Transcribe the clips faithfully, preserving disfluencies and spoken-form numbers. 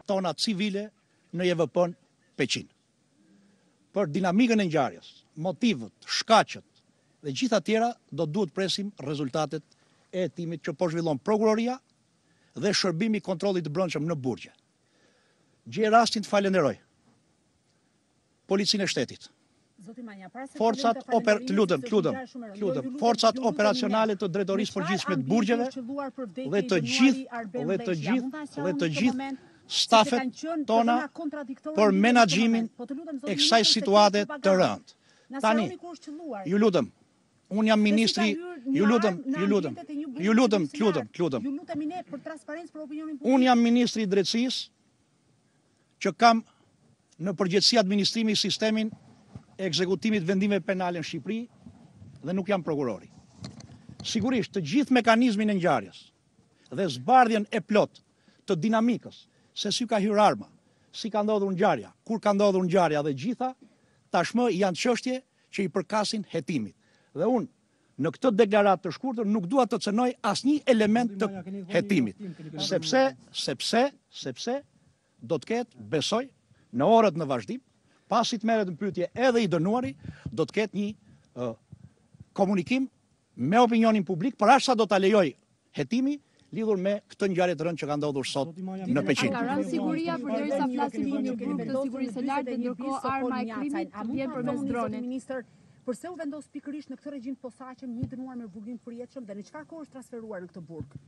tona civile në J V P-n Peqin. Për dinamikën e ngjarjes, motivët, shkaqet dhe gjitha tjera do duhet presim rezultatet e hetimit që po zhvillon prokuroria dhe shërbimi i kontrollit të brendshëm në Burgje. Gjej rastin të falenderoj Policinë e Shtetit, forcat oper, të lutem, të lutem, të lutem, forcat operacionale të drejtorisë përgjithshme të Burgjeve dhe të gjithë dhe të gjithë dhe të gjithë stafet tona për menaxhimin e kësaj situate të rëndë. Tani, ju lutem, unë jam ministri, ju lutem, ju lutem, ju lutem, të lutem, të lutem. Unë jam ministri i drejtësisë që kam në përgjithësi administrimi i sistemin e ekzekutimit vendimeve penale në Shqipëri dhe nuk jam prokurori. Sigurisht, të gjithë mekanizmin e ngjarjes dhe zbardhjen e plot të dinamikës, se si ka hyrë arma, si ka ndodhur ngjarja, kur ka ndodhur ngjarja dhe gjitha, tashmë janë çështje që i përkasin hetimit. Dhe unë në këtë deklaratë të shkurtër nuk dua të cënoj asnjë element të hetimit, sepse sepse sepse do të ketë, besoj, në orët në vazhdim, pasi të merret në pyetje edhe i dënuari, do të ketë një uh, komunikim me opinionin publik për aq sa do ta lejoj hetimi lidhur me këtë ngjarje të rëndë që ka ndodhur sot në Peqin. Ka rënë siguria përderisa flasim për një grup të sigurisë së lartë, ndërkohë arma e krimit vjen përmes dronit. Përse u vendos pikërisht në këtë regjim të posaçëm një dënuar me burgim të përjetshëm dhe në çfarë kohë është transferuar në këtë burg?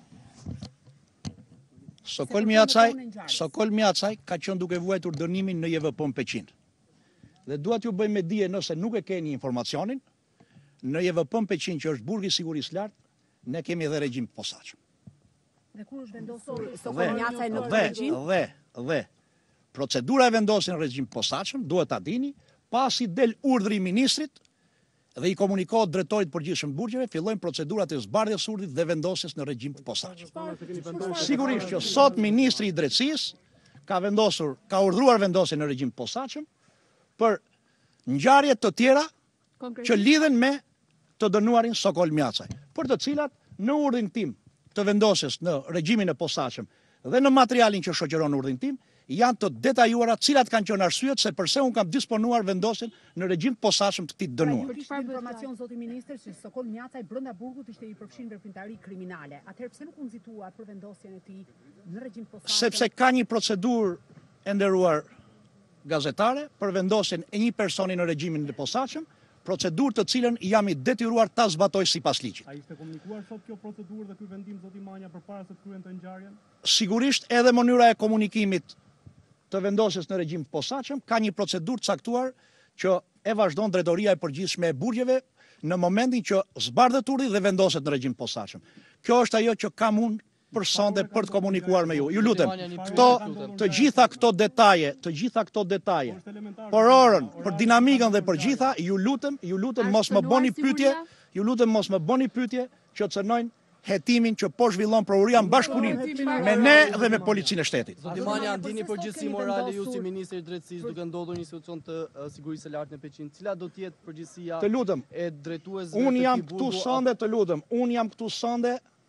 Sokol Miacaj, Sokol Miacaj ka qenë duke vuajtur dënimin në J V P-n Peqin. Dhe dua t'ju bëj me dije nëse nuk e keni informacionin, në J V P-n Peqin që është burgi i sigurisë lartë, ne kemi edhe regjim të posaçëm. Dhe kur është vendosur Sokol Miacaj në këtë regjim? Dhe, dhe, procedura e vendosjes në regjim të posaçëm, duhet ta dini, pasi del urdhri i ministrit dhe i komunikohet drejtorit përgjithshëm të burgjeve, fillojnë procedurat e zbardhjes urdhrit dhe vendosjes në regjim të posaçëm. Sigurisht që sot ministri i drejtësisë ka vendosur, ka urdhëruar vendosjen në regjim të posaçëm për ngjarje të tjera që lidhen me të dënuarin Sokol Miacaj, për të cilat në urdhrin tim të vendosjes në regjimin e posaçëm dhe në materialin që shoqëron urdhrin tim janë të detajuara cilat kanë qenë arsyet se përse un kam disponuar vendosjen në regjim të posaçëm të këtij dënuar. Kishte informacion zoti ministër se Sokol Miacaj brenda burgut ishte i përfshirë në veprimtari kriminale. Atëherë pse nuk u nxitua për vendosjen e tij në regjim posaçëm? Sepse ka një procedurë e nderuar gazetare për vendosjen e një personi në regjimin e posaçëm, procedurë të cilën jam i detyruar ta zbatoj sipas ligjit. A ishte komunikuar sot kjo procedurë dhe ky vendim zoti Manja përpara se të kryente ngjarjen? Sigurisht edhe mënyra e komunikimit të vendosjes në regjim të posaçëm ka një procedurë caktuar që e vazhdon drejtoria e përgjithshme e burgjeve në momentin që zbardhet urdhri dhe vendoset në regjim të posaçëm. Kjo është ajo që kam unë për sonde për të komunikuar me ju. Ju lutem, këto të gjitha këto detaje, të gjitha këto detaje, për orën, për dinamikën dhe për gjitha, ju lutem, ju lutem mos më bëni pyetje, ju lutem mos më bëni pyetje që cënojnë hetimin që po zhvillon prokuroria në bashkëpunim me ne dhe me Policinë e Shtetit. Zoti Manja, ndini përgjegjësi morale ju si ministri i drejtësisë duke ndodhur një situacion të uh, sigurisë së lartë në Peqin. Cila do të jetë përgjegjësia Të lutem, e drejtuesve? Unë jam këtu sonde, të lutem, unë jam këtu sonde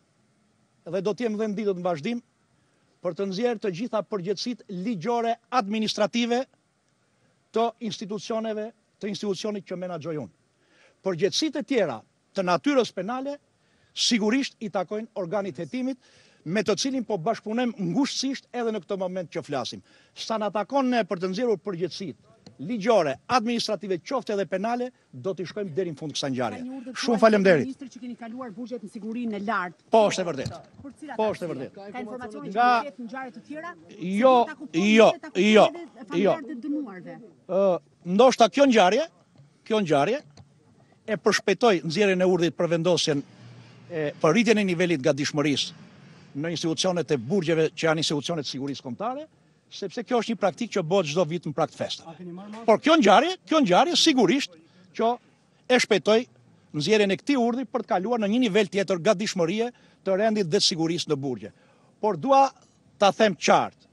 dhe do të jem dhe në ditët në vazhdim për të nxjerrë të gjitha përgjegjësitë ligjore administrative të institucioneve, të institucionit që menaxhoj unë. Përgjegjësitë e tjera të natyrës penale sigurisht i takojnë organit hetimit, me të cilin po bashkëpunojmë ngushësisht edhe në këtë moment që flasim. Sa na takon ne për të nxjerrur përgjegjësitë ligjore, administrative, qoftë edhe penale, do t'i shkojmë deri në fund kësaj ngjarje. Shumë faleminderit. Ministri që keni kaluar burgjet në sigurinë e lartë. Po, është e vërtetë. Po, është e vërtetë. Ka informacione që Nga jetë ngjarje të tjera? Jo, jo, jo, jo. Ë, ndoshta kjo ngjarje, kjo ngjarje e përshpejtoi nxjerrjen e urdhrit për vendosjen e për rritjen e nivelit gatishmërisë në institucionet e burgjeve që janë institucionet të sigurisë kombëtare, sepse kjo është një praktikë që bëhet çdo vit në prag të festave. Por kjo ngjarje, kjo ngjarje sigurisht që e shpejtoi nxjerrjen e këtij urdhri për të kaluar në një nivel tjetër gatishmërie të rendit dhe të sigurisë në burgje. Por dua ta them qartë,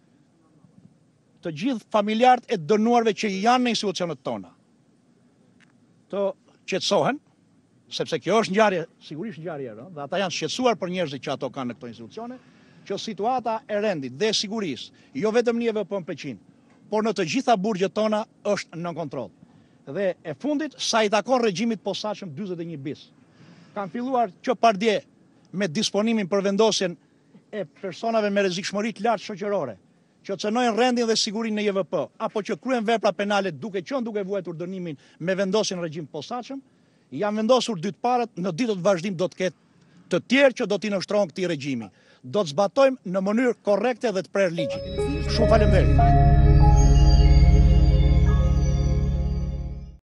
të gjithë familjarët e dënuarve që janë në institucionet tona të qetësohen, sepse kjo është ngjarje, sigurisht ngjarje e rëndë, dhe ata janë shqetësuar për njerëzit që ato kanë në këto institucione, që situata e rendit dhe e sigurisë, jo vetëm në E V P në Peqin, por në të gjitha burgjet tona është në kontroll. Dhe e fundit, sa i takon regjimit posaçëm dyzet e një bis. Kanë filluar që pardje me disponimin për vendosjen e personave me rrezikshmëri të lartë shoqërore, që cënojnë rendin dhe sigurinë në E V P, apo që kryen vepra penale duke qenë duke vuajtur dënimin me vendosjen në regjim posaçëm, janë vendosur dy të parët, në ditët vazhdim do të ketë të tjerë që do t'i nështrohen këtij regjimi. Do të zbatojmë në mënyrë korrekte dhe të prerë ligji. Shumë faleminderit.